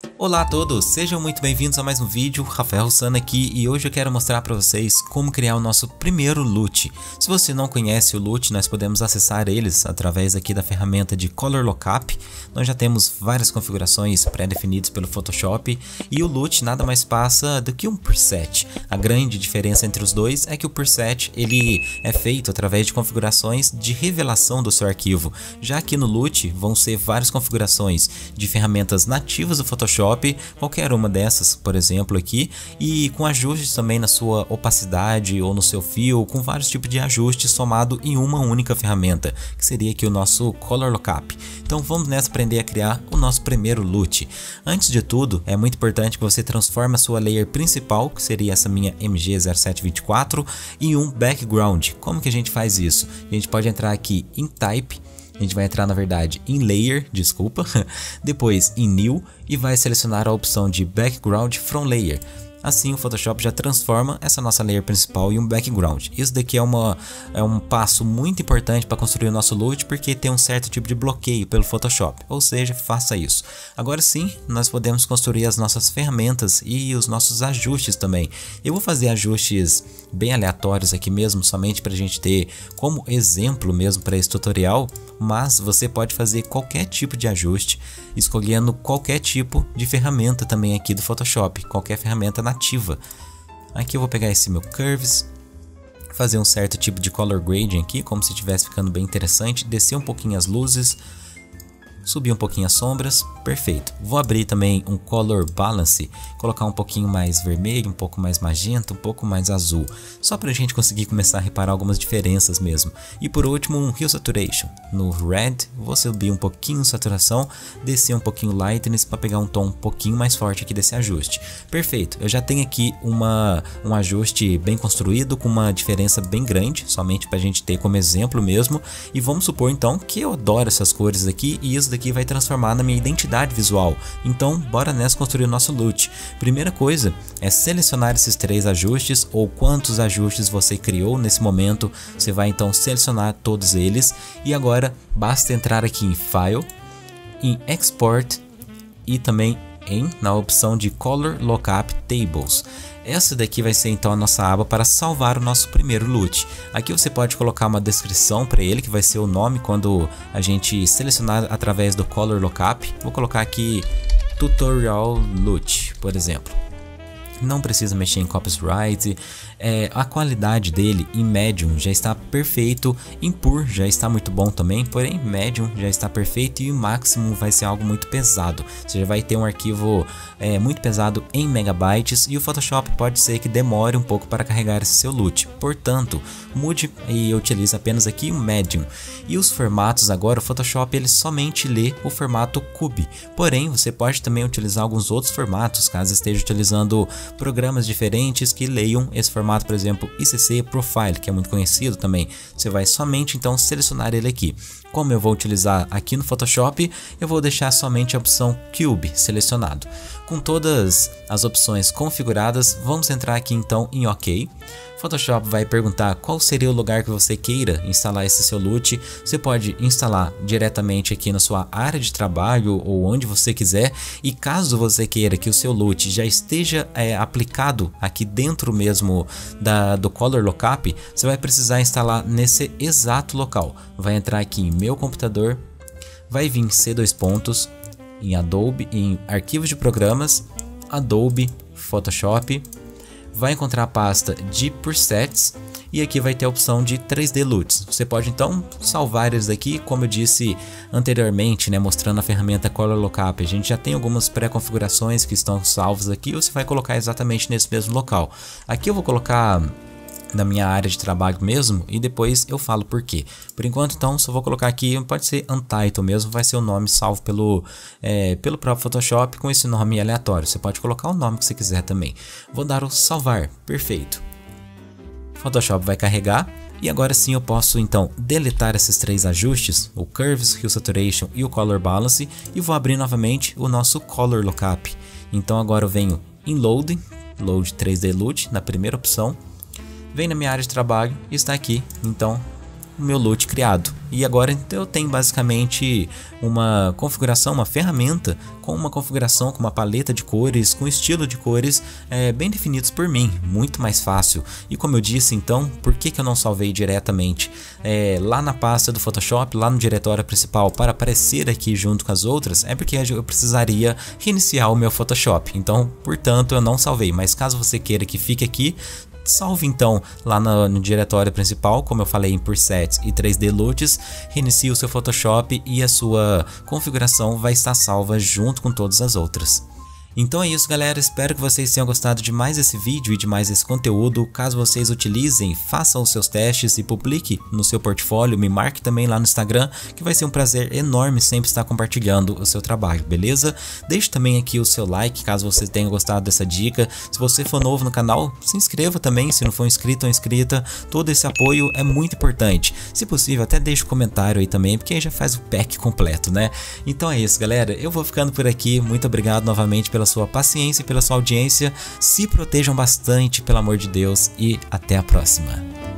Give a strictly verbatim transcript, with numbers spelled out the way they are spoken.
Olá a todos, sejam muito bem-vindos a mais um vídeo. Rafael Russano aqui e hoje eu quero mostrar para vocês como criar o nosso primeiro loot. Se você não conhece o loot, nós podemos acessar eles através aqui da ferramenta de Color Lookup. Nós já temos várias configurações pré-definidas pelo Photoshop e o loot nada mais passa do que um preset. A grande diferença entre os dois é que o preset ele é feito através de configurações de revelação do seu arquivo. Já aqui no loot vão ser várias configurações de ferramentas nativas do Photoshop, qualquer uma dessas, por exemplo aqui, e com ajustes também na sua opacidade ou no seu fio, com vários tipos de ajustes somado em uma única ferramenta, que seria aqui o nosso Color Lookup. Então vamos nessa aprender a criar o nosso primeiro loot. Antes de tudo, é muito importante que você transforme a sua layer principal, que seria essa minha M G zero sete dois quatro, em um background. Como que a gente faz isso? A gente pode entrar aqui em Type. A gente vai entrar na verdade em Layer, desculpa, depois em New e vai selecionar a opção de Background from Layer. Assim o Photoshop já transforma essa nossa layer principal em um background. Isso daqui é, uma, é um passo muito importante para construir o nosso loot, porque tem um certo tipo de bloqueio pelo Photoshop, ou seja, faça isso. Agora sim, nós podemos construir as nossas ferramentas e os nossos ajustes também. Eu vou fazer ajustes bem aleatórios aqui mesmo, somente para a gente ter como exemplo mesmo para esse tutorial, mas você pode fazer qualquer tipo de ajuste, escolhendo qualquer tipo de ferramenta também aqui do Photoshop, qualquer ferramenta nativa. Aqui eu vou pegar esse meu Curves, fazer um certo tipo de Color Grading aqui, como se estivesse ficando bem interessante, descer um pouquinho as luzes, subir um pouquinho as sombras, perfeito. Vou abrir também um Color Balance, colocar um pouquinho mais vermelho, um pouco mais magenta, um pouco mais azul, só para a gente conseguir começar a reparar algumas diferenças mesmo. E por último um Hue Saturation, no Red, vou subir um pouquinho a saturação, descer um pouquinho Lightness para pegar um tom um pouquinho mais forte aqui desse ajuste. Perfeito, eu já tenho aqui uma, um ajuste bem construído, com uma diferença bem grande, somente para a gente ter como exemplo mesmo. E vamos supor então que eu adoro essas cores aqui e isso daqui vai transformar na minha identidade visual. Então bora nessa construir o nosso loot. Primeira coisa é selecionar esses três ajustes, ou quantos ajustes você criou nesse momento. Você vai então selecionar todos eles e agora basta entrar aqui em File, em Export e também em na opção de Color Lookup Tables. Essa daqui vai ser então a nossa aba para salvar o nosso primeiro loot. Aqui você pode colocar uma descrição para ele, que vai ser o nome quando a gente selecionar através do Color Lookup. Vou colocar aqui Tutorial Loot, por exemplo. Não precisa mexer em copyright, é, a qualidade dele em Medium já está perfeito, em Pur já está muito bom também, porém Medium já está perfeito e o máximo vai ser algo muito pesado. Você já vai ter um arquivo é, muito pesado em megabytes e o Photoshop pode ser que demore um pouco para carregar esse seu loot. Portanto, mude e utilize apenas aqui o Medium. E os formatos agora, o Photoshop ele somente lê o formato Cube, porém você pode também utilizar alguns outros formatos, caso esteja utilizando programas diferentes que leiam esse formato, por exemplo I C C Profile, que é muito conhecido também. Você vai somente então selecionar ele aqui. Como eu vou utilizar aqui no Photoshop, eu vou deixar somente a opção Cube selecionado. Com todas as opções configuradas, vamos entrar aqui então em OK. Photoshop vai perguntar qual seria o lugar que você queira instalar esse seu loot. Você pode instalar diretamente aqui na sua área de trabalho ou onde você quiser. E caso você queira que o seu loot já esteja é, aplicado aqui dentro mesmo da, do Color Lookup, você vai precisar instalar nesse exato local. Vai entrar aqui em Meu Computador, vai vir C dois pontos, em Adobe, em Arquivos de Programas, Adobe, Photoshop. Vai encontrar a pasta de presets e aqui vai ter a opção de três D Loots. Você pode então salvar eles aqui, como eu disse anteriormente, né, mostrando a ferramenta Color Lookup. A gente já tem algumas pré-configurações que estão salvas aqui, você vai colocar exatamente nesse mesmo local. Aqui eu vou colocar na minha área de trabalho mesmo e depois eu falo por quê. Por enquanto então só vou colocar aqui, pode ser Untitled mesmo, vai ser o nome salvo pelo, é, pelo próprio Photoshop com esse nome aleatório. Você pode colocar o nome que você quiser também. Vou dar o salvar, perfeito. Photoshop vai carregar e agora sim eu posso então deletar esses três ajustes, o Curves, Hue Saturation e o Color Balance, e vou abrir novamente o nosso Color Lookup. Então agora eu venho em Load, Load três D Loot na primeira opção. Vem na minha área de trabalho e está aqui, então o meu loot criado. E agora eu tenho basicamente uma configuração, uma ferramenta com uma configuração, com uma paleta de cores, com estilo de cores é, bem definidos por mim, muito mais fácil. E como eu disse, então, por que, que eu não salvei diretamente é, lá na pasta do Photoshop, lá no diretório principal, para aparecer aqui junto com as outras? É porque eu precisaria reiniciar o meu Photoshop, então, portanto, eu não salvei. Mas caso você queira que fique aqui, salve então lá no, no diretório principal, como eu falei, em presets e três D loots, reinicie o seu Photoshop e a sua configuração vai estar salva junto com todas as outras. Então é isso, galera, espero que vocês tenham gostado de mais esse vídeo e de mais esse conteúdo. Caso vocês utilizem, façam os seus testes e publique no seu portfólio, me marque também lá no Instagram, que vai ser um prazer enorme sempre estar compartilhando o seu trabalho, beleza? Deixe também aqui o seu like, caso você tenha gostado dessa dica. Se você for novo no canal, se inscreva também, se não for inscrito ou inscrita, todo esse apoio é muito importante. Se possível, até deixe um comentário aí também, porque aí já faz o pack completo, né? Então é isso, galera, eu vou ficando por aqui, muito obrigado novamente pela pela sua paciência e pela sua audiência. Se protejam bastante, pelo amor de Deus, e até a próxima.